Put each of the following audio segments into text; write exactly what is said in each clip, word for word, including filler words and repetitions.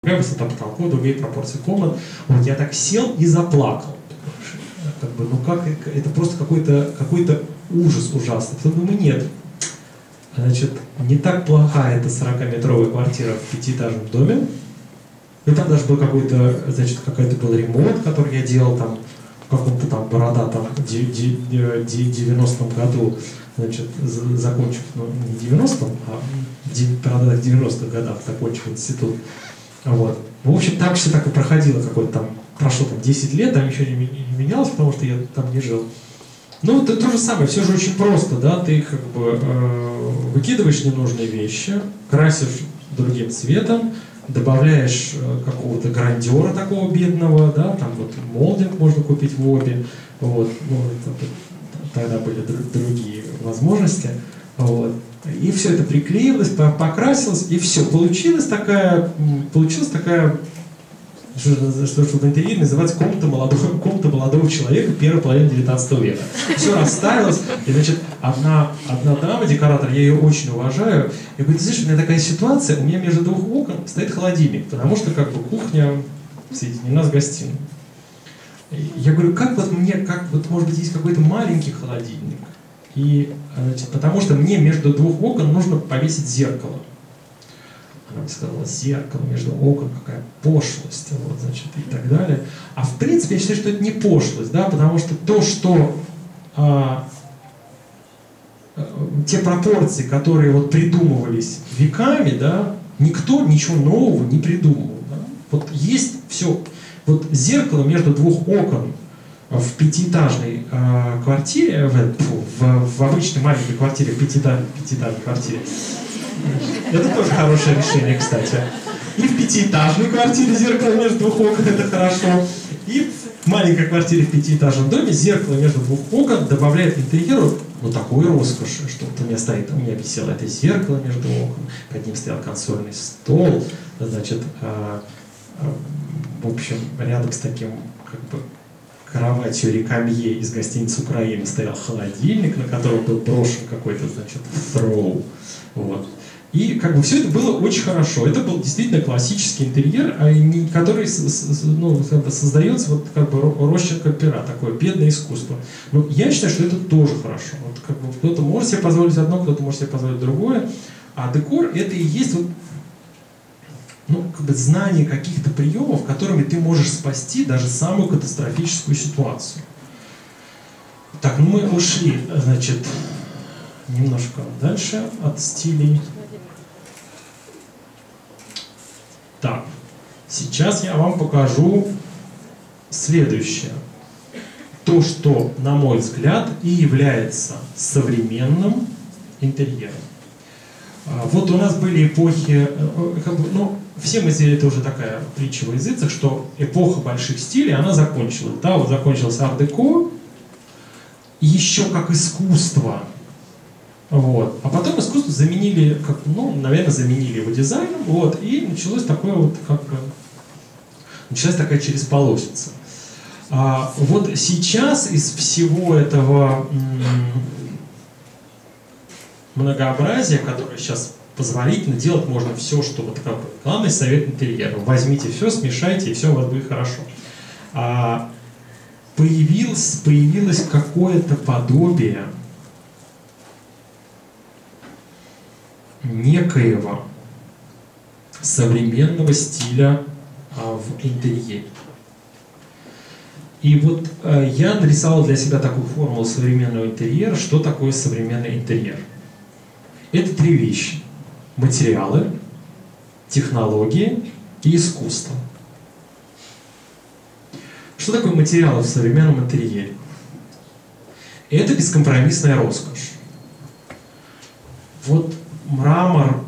Другая высота потолка, другие пропорции комнат. Вот я так сел и заплакал. Как бы, ну как, это просто какой-то какой-то ужас ужасный. Потом думаю, нет. Значит, не так плохая эта сорокаметровая квартира в пятиэтажном доме. И там даже был какой-то, значит, какой-то был ремонт, который я делал там в каком-то там бородатом девяностом году, значит, закончив, ну, не девяностом, а в бородатых девяностых годах закончил институт. Вот. В общем, там все так и проходило, какое-то там, прошло там десять лет, там ничего не менялось, потому что я там не жил. Ну, это то же самое, все же очень просто, да, ты как бы э, выкидываешь ненужные вещи, красишь другим цветом, добавляешь э, какого-то грандера такого бедного, да, там вот молдинг можно купить в обе, вот, ну, это, тогда были др- другие возможности, вот, и все это приклеилось, покрасилось, и все, получилась такая, получилась такая, что, что, что в интерьере называется комната молодого, комната молодого человека первой половины девятнадцатого века. Все расставилось, и, значит, одна, одна дама, декоратор, я ее очень уважаю, я говорю, ты знаешь, у меня такая ситуация, у меня между двух окон стоит холодильник, потому что как бы кухня соединена с гостиной. Я говорю, как вот мне, как вот может быть есть какой-то маленький холодильник, и, значит, потому что мне между двух окон нужно повесить зеркало. Она мне сказала, зеркало между окон, какая пошлость, вот, значит, и так далее. А в принципе, я считаю, что это не пошлость, да, потому что то, что а, те пропорции, которые вот придумывались веками, да, никто ничего нового не придумывал. Да? Вот есть все. Вот зеркало между двух окон в пятиэтажной э, квартире, в, в, в обычной маленькой квартире, в пятиэтажной, пятиэтажной квартире, это тоже хорошее решение, кстати. И в пятиэтажной квартире зеркало между двух окон, это хорошо. И в маленькой квартире в пятиэтажном доме зеркало между двух окон добавляет интерьеру вот такой роскоши, что вот у меня стоит, у меня висело это зеркало между окон, под ним стоял консольный стол, значит, э, э, в общем, рядом с таким, как бы, кроватью рекамье из гостиницы Украины стоял холодильник, на котором был брошен какой-то, значит, throw. Вот. И как бы все это было очень хорошо. Это был действительно классический интерьер, который ну, создается вот как бы росчерком пера, такое бедное искусство. Но я считаю, что это тоже хорошо. Вот, как бы, кто-то может себе позволить одно, кто-то может себе позволить другое. А декор это и есть вот, ну, как бы знание каких-то приемов, которыми ты можешь спасти даже самую катастрофическую ситуацию. Так, ну мы ушли, значит, немножко дальше от стилей. Так, сейчас я вам покажу следующее. То, что, на мой взгляд, и является современным интерьером. Вот у нас были эпохи, ну, всем известно, это уже такая притча во языцах, что эпоха больших стилей, она закончилась. Да, вот закончился ар-деко, еще как искусство. Вот. А потом искусство заменили, как, ну, наверное, заменили его дизайном, вот, и началось такое вот, как бы, началась такая чересполосица. А вот сейчас из всего этого многообразия, которое сейчас позволительно, делать можно все, что вот такое. Главный совет интерьера. Возьмите все, смешайте, и все у вас будет хорошо. А, появилось, появилось какое-то подобие некоего современного стиля а, в интерьере. И вот а, я нарисовал для себя такую формулу современного интерьера. Что такое современный интерьер? Это три вещи. Материалы, технологии и искусство. Что такое материалы в современном интерьере? Это бескомпромиссная роскошь. Вот мрамор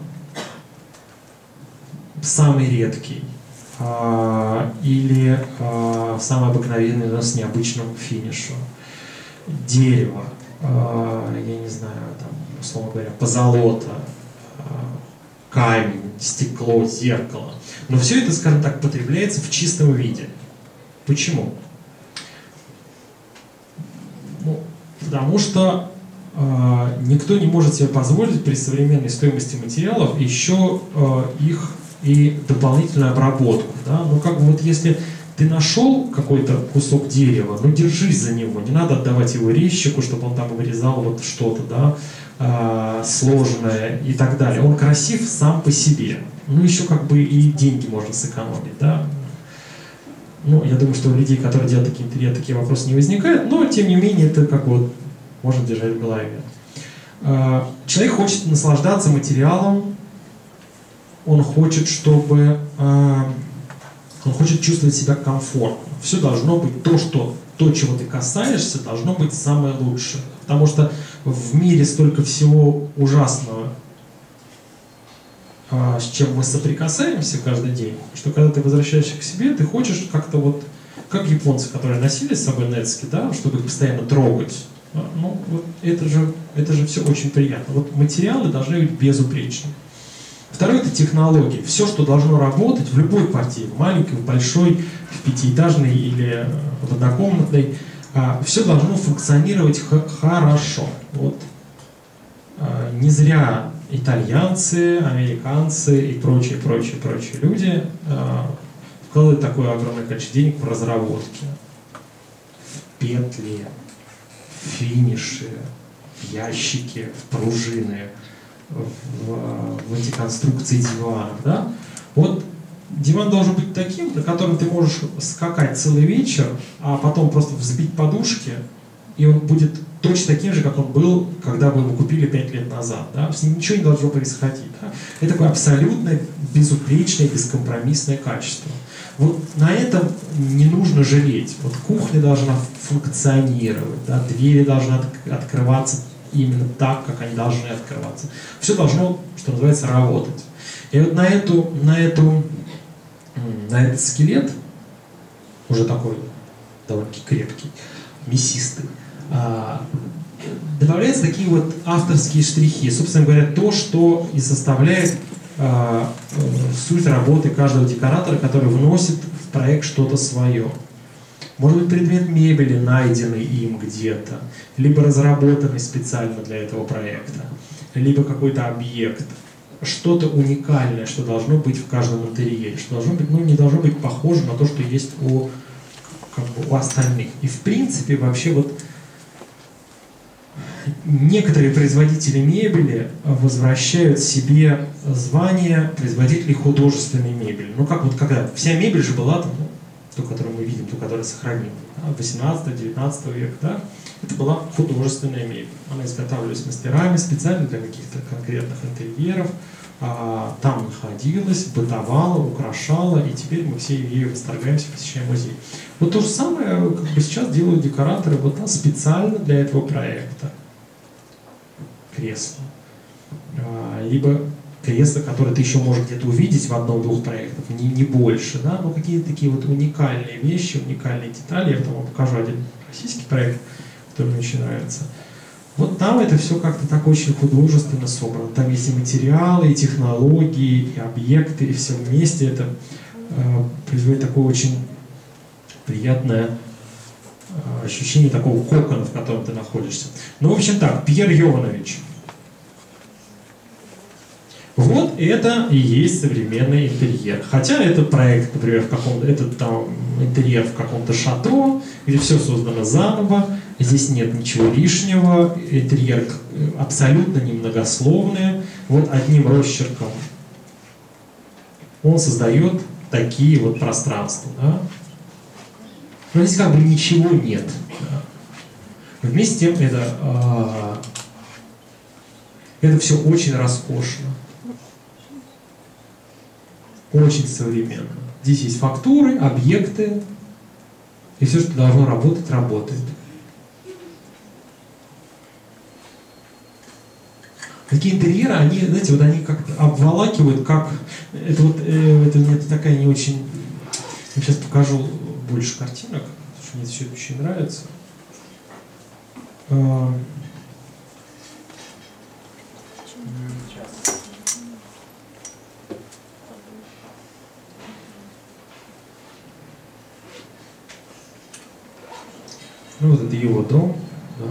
самый редкий, а, или а, самый обыкновенный, но с необычным финишем. Дерево, а, я не знаю, там, условно говоря, позолота, камень, стекло, зеркало. Но все это, скажем так, потребляется в чистом виде. Почему? Ну, потому что э, никто не может себе позволить при современной стоимости материалов еще э, их и дополнительную обработку. Да? Ну, как бы вот если ты нашел какой-то кусок дерева, ну, держись за него, не надо отдавать его резчику, чтобы он там вырезал вот что-то, да, э, сложное и так далее. Он красив сам по себе. Ну, еще как бы и деньги можно сэкономить, да. Ну, я думаю, что у людей, которые делают такие интерьеры, такие вопросы не возникают, но, тем не менее, это как вот можно держать в голове. Э, человек хочет наслаждаться материалом, он хочет, чтобы... Э, Он хочет чувствовать себя комфортно. Все должно быть то, что то, чего ты касаешься, должно быть самое лучшее. Потому что в мире столько всего ужасного, с чем мы соприкасаемся каждый день, что когда ты возвращаешься к себе, ты хочешь как-то вот, как японцы, которые носили с собой нетски, да, чтобы их постоянно трогать. Ну, вот это же, это же все очень приятно. Вот материалы должны быть безупречны. Второе – это технологии. Все, что должно работать в любой квартире, в маленькой, в большой, в пятиэтажной или в однокомнатной, все должно функционировать хорошо. Вот. Не зря итальянцы, американцы и прочие, прочие, прочие люди вкладывают такое огромное количество денег в разработки, в петли, в финиши, в ящики, в пружины, В, в эти конструкции дивана, да? Вот диван должен быть таким, на котором ты можешь скакать целый вечер, а потом просто взбить подушки, и он будет точно таким же, как он был, когда вы его купили пять лет назад. Да? С ним ничего не должно происходить. Да? Это такое абсолютно безупречное, бескомпромиссное качество. Вот на этом не нужно жалеть. Вот кухня должна функционировать, да? Двери должны от, открываться именно так, как они должны открываться. Все должно, что называется, работать. И вот на, эту, на, эту, на этот скелет, уже такой довольно-таки крепкий, мясистый, добавляются такие вот авторские штрихи. Собственно говоря, то, что и составляет суть работы каждого декоратора, который вносит в проект что-то свое. Может быть, предмет мебели, найденный им где-то, либо разработанный специально для этого проекта, либо какой-то объект, что-то уникальное, что должно быть в каждом интерьере, что должно быть, ну, не должно быть похоже на то, что есть у, как бы, у остальных. И в принципе, вообще вот некоторые производители мебели возвращают себе звание производителей художественной мебели. Ну, как вот когда вся мебель же была там, ту, которую мы видим, ту, которая сохранена, да, восемнадцатого-девятнадцатого века, да, это была художественная мебель. Она изготавливалась мастерами специально для каких-то конкретных интерьеров, а, там находилась, бытовала, украшала, и теперь мы все ею восторгаемся, посещаем музей. Вот то же самое как бы сейчас делают декораторы вот, да, специально для этого проекта. Кресло. А, либо кресло, которое ты еще можешь где-то увидеть в одном-двух проектах, не, не больше, да, но какие-то такие вот уникальные вещи, уникальные детали. Я потом вам покажу один российский проект, который мне очень нравится. Вот там это все как-то так очень художественно собрано. Там есть и материалы, и технологии, и объекты, и все вместе. Это э, производит такое очень приятное э, ощущение такого кокона, в котором ты находишься. Ну, в общем так, Пьер Йованович. Вот это и есть современный интерьер. Хотя это проект, например, в каком-то, это там интерьер в каком-то шато, где все создано заново, здесь нет ничего лишнего, интерьер абсолютно немногословный. Вот одним росчерком он создает такие вот пространства. Да? Но здесь как бы ничего нет. Да? Вместе с тем это, э, это все очень роскошно. Очень современно. Здесь есть фактуры, объекты, и все, что должно работать, работает. Такие интерьеры, они, знаете, вот они как-то обволакивают, как... Это вот э, это, это такая не очень... Я сейчас покажу больше картинок, потому что мне все это очень нравится. Э, Ну, вот это его дом, да.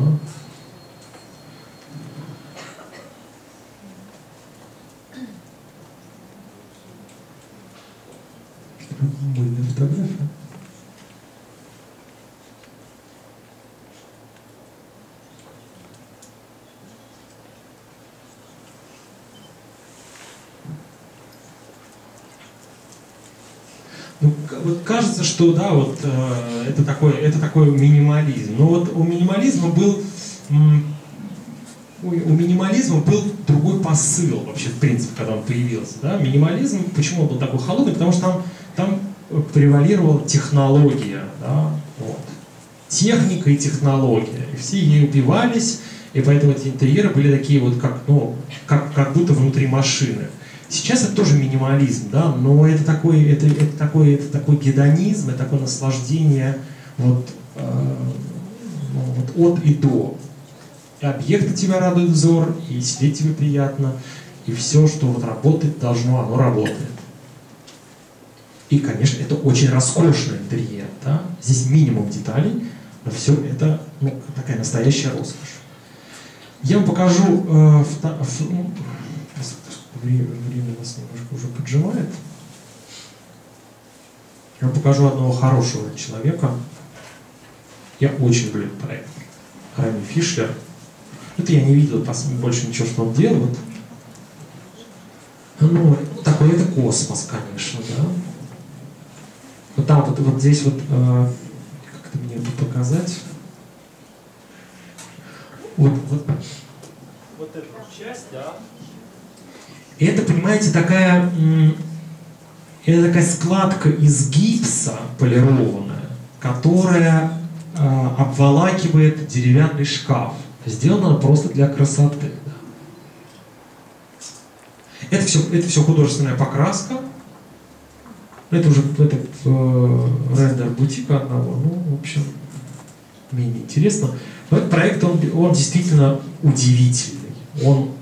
мыльная фотография. Ну, вот кажется, что да, вот э, это такой, это такой минимализм. Но вот у минимализма был м, у, у минимализма был другой посыл вообще, в принципе, когда он появился. Да? Минимализм, почему он был такой холодный? Потому что там, там превалировала технология, да? Вот. Техника и технология. И все ей упивались, и поэтому эти интерьеры были такие вот, как, ну, как, как будто внутри машины. Сейчас это тоже минимализм, да, но это такой, это, это такой, это такой гедонизм, это такое наслаждение вот, э, ну, вот от и до. И объекты тебя радуют взор, и сидеть тебе приятно, и все, что вот работает, должно, оно работает. И, конечно, это очень роскошный интерьер, да? Здесь минимум деталей, но все это ну, такая настоящая роскошь. Я вам покажу э, фото, ф, ну, Время, время нас немножко уже поджимает. Я покажу одного хорошего человека. Я очень люблю этот проект. Рами Фишлер. Это я не видел больше ничего, что он делает. Ну, такой это космос, конечно, да. Вот там вот, вот здесь вот, э, как-то мне это показать. Вот, вот, вот эта часть, да. И это, понимаете, такая, это такая складка из гипса полированная, которая э, обволакивает деревянный шкаф. Сделано просто для красоты. Это все, это все художественная покраска. Это уже это, э, рендер бутика одного. Ну, в общем, менее интересно. Но этот проект, он, он действительно удивительный. Он